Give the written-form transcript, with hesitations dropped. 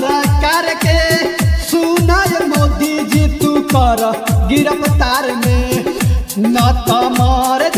सरकार के सुनाय मोदी जी तू कर गिरफ्तार में न तमर